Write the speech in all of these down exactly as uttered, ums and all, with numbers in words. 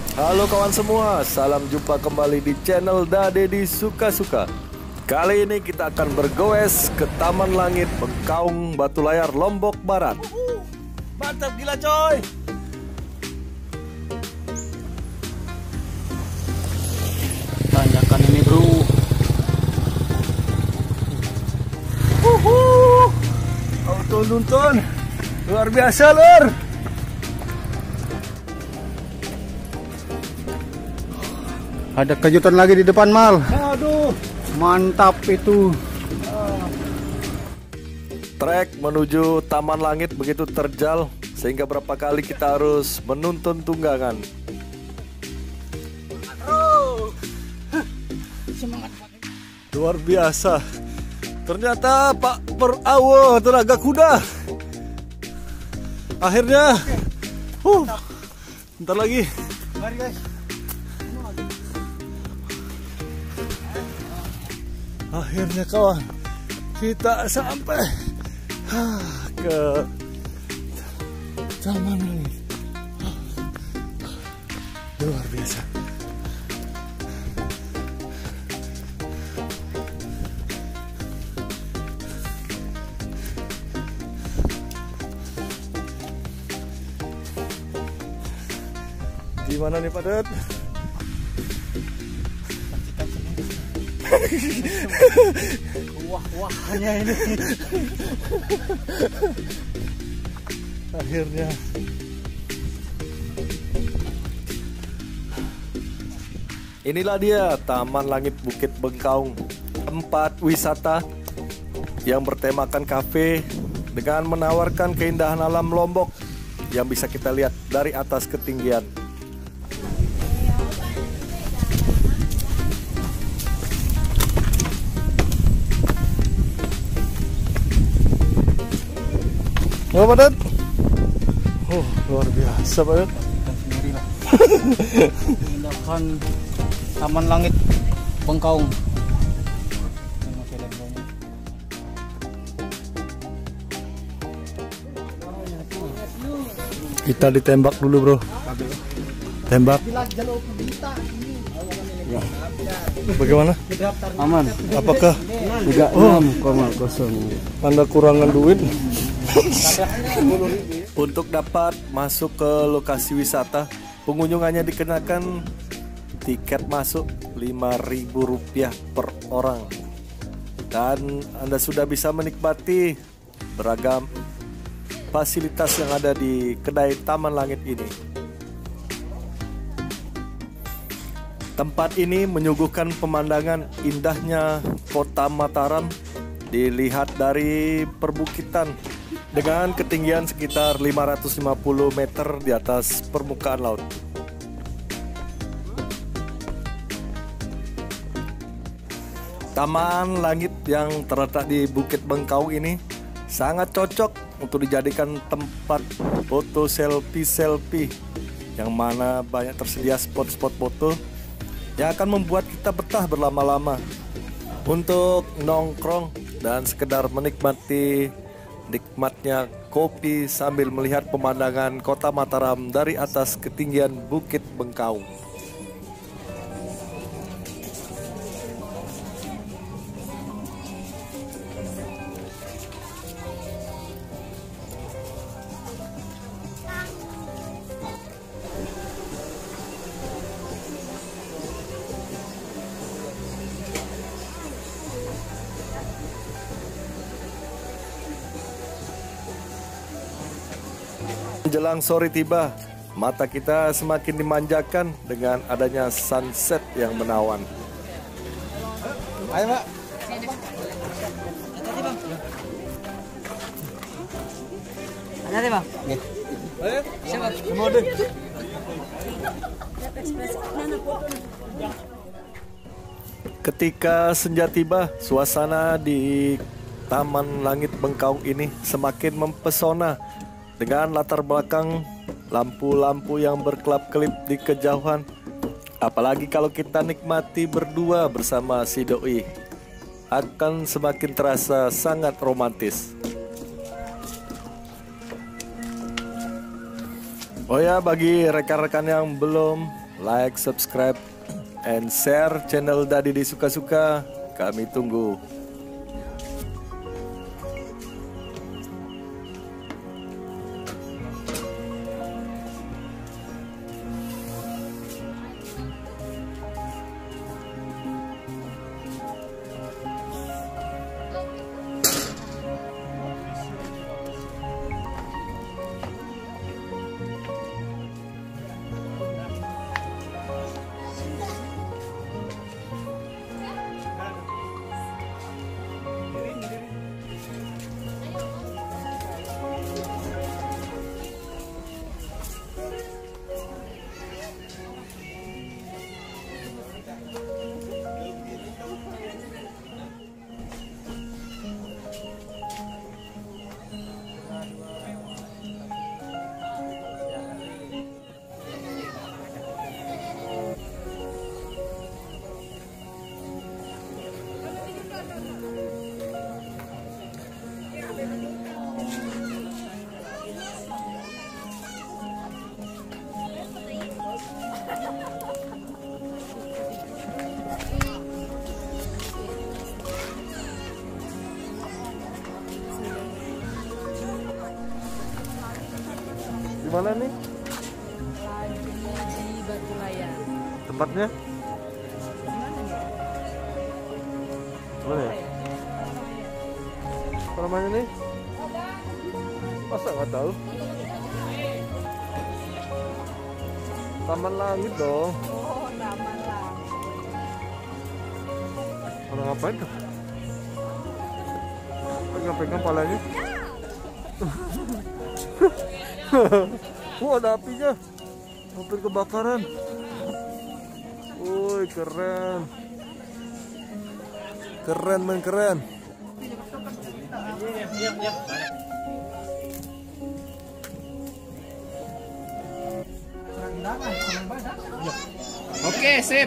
Halo kawan semua, salam jumpa kembali di channel Dadedi Suka-Suka. Kali ini kita akan bergoes ke Taman Langit Bengkaung Batu Layar Lombok Barat. Uhuh, mantap gila coy. Tanjakan ini bro. Uhuh, auto nonton luar biasa lur. Ada kejutan lagi di depan Mal. Aduh, Mantap itu. Trek menuju Taman Langit begitu terjal sehingga berapa kali kita harus menuntun tunggangan. Luar biasa. Ternyata Pak Perawo tenaga kuda. Akhirnya, uh, bentar lagi. mari guys. Akhirnya kawan, kita sampai ke Taman Langit. Luar biasa. Di mana nih Pak Dut? Wah-wahnya ini. Akhirnya inilah dia Taman Langit Bukit Bengkaung, tempat wisata yang bertemakan kafe dengan menawarkan keindahan alam Lombok yang bisa kita lihat dari atas ketinggian. Oh, Padat. Oh, luar biasa, Padat. Sendirilah. Tindakan Taman Langit Bengkaung. Kita ditembak dulu, Bro. Tembak. Bagaimana? Aman. Apakah tiga puluh enam koma nol. Anda kurangan duit? Untuk dapat masuk ke lokasi wisata, pengunjung hanya dikenakan tiket masuk lima ribu rupiah per orang. Dan Anda sudah bisa menikmati beragam fasilitas yang ada di kedai Taman Langit ini. Tempat ini menyuguhkan pemandangan indahnya kota Mataram dilihat dari perbukitan dengan ketinggian sekitar lima ratus lima puluh meter di atas permukaan laut. Taman Langit yang terletak di Bukit Bengkaung ini sangat cocok untuk dijadikan tempat foto selfie-selfie, yang mana banyak tersedia spot-spot foto yang akan membuat kita betah berlama-lama untuk nongkrong dan sekedar menikmati nikmatnya kopi sambil melihat pemandangan kota Mataram dari atas ketinggian Bukit Bengkaung. Jelang sore tiba, mata kita semakin dimanjakan dengan adanya sunset yang menawan. Ayo, Pak. Hati-hati bang. Ayo. Siapa? Semua deh. Ketika senja tiba, suasana di Taman Langit Bengkaung ini semakin mempesona dengan latar belakang lampu-lampu yang berkelap-kelip di kejauhan. Apalagi kalau kita nikmati berdua bersama si doi, akan semakin terasa sangat romantis. Oh ya, bagi rekan-rekan yang belum like, subscribe, and share channel Dadi di Suka-Suka. Kami tunggu. Di mana nih? Lagi di Batu Layar. Tempatnya? Mana ya? Apa namanya nih? Masa nggak tahu? Taman Langit dong. Oh, Taman Langit. Orang ngapain tuh? Pegang-pegang palanya. Wah, ada apinya. Hampir kebakaran. Woi, keren. Keren, men, keren. Oke, sip.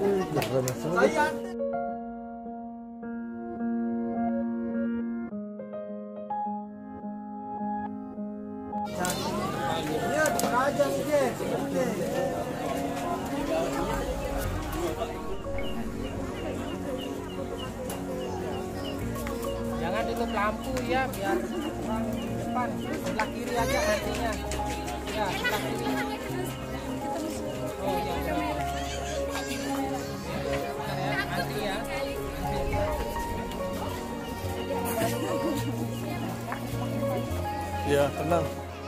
Jangan tutup lampu ya, biar orang depan. Sebelah kiri aja nantinya. Ya, sebelah kiri. Oh iya. Ya. Bentar ya, antri ya. Ya, tenang.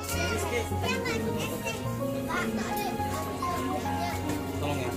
Tolong ya.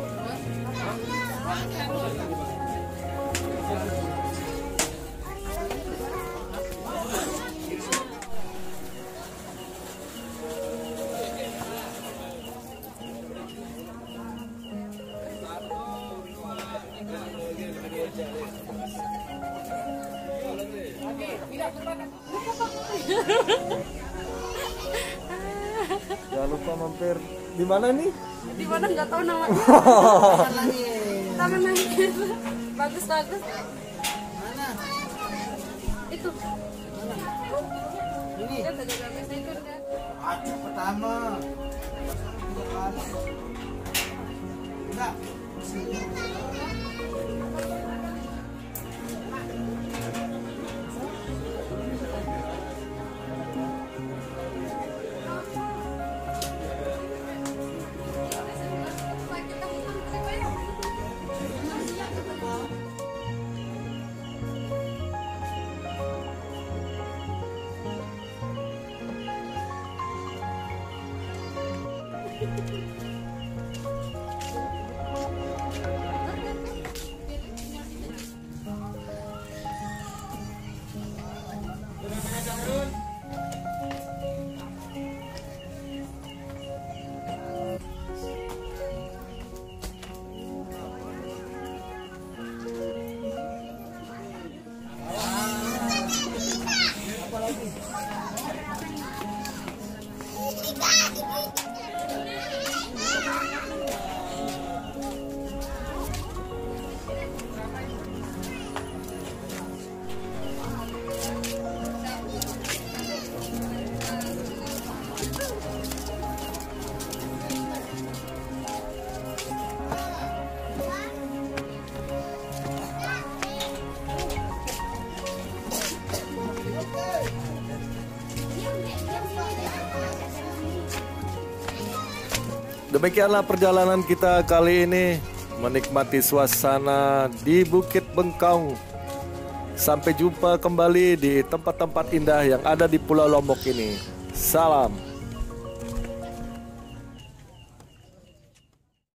Jangan lupa mampir. Di mana nih? Di mana nggak tahu namanya. Taman Langit. Bagus bagus. Mana? Itu. Mana? Ini. Kan ada gambar itu kan. Aku pertama. Enggak. Demikianlah perjalanan kita kali ini menikmati suasana di Bukit Bengkau. Sampai jumpa kembali di tempat-tempat indah yang ada di Pulau Lombok ini. Salam.